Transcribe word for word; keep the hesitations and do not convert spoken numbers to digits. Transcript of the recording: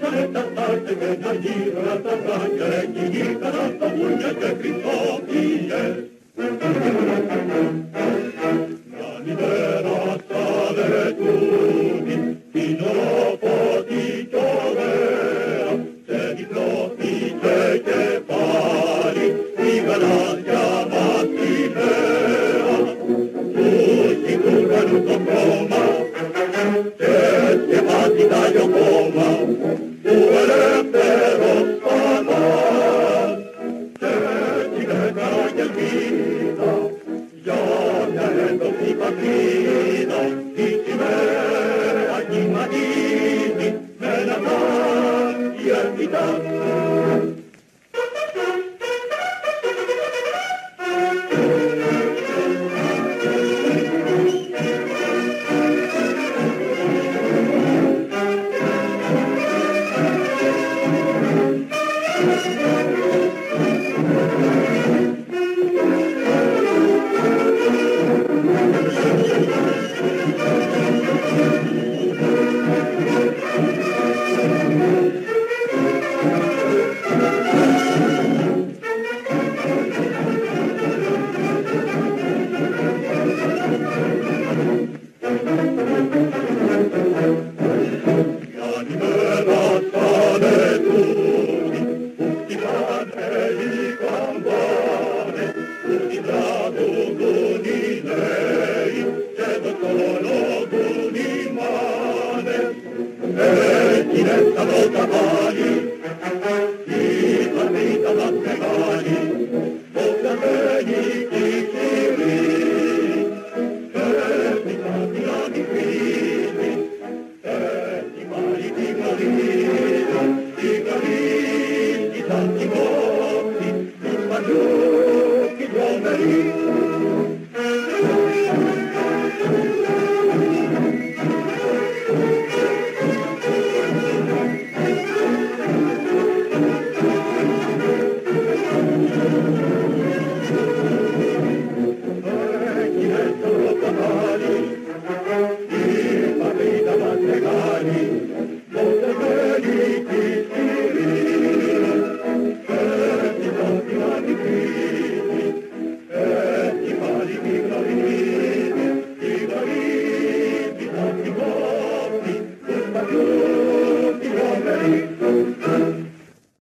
καλέτα στάρτε και να γύρω τα βράδια εκεί γύρω στα βουνιά και χρυσόφυγες. Μια ημέρα στα Βετούδη, την οροφότη κι ωραία, σε διπλώθηκε και πάλι η γαλάζια βασιλέα. Τους υπουργανούς το χρώμα και σκεφάζει τα γιοκόμα του ελεύθερος Πανάς και τη λέκα και ελπίδα για μια έντοξη πατρίδα η σημαία κυματίζει με ένα μάτι ελπίδα. Thank you.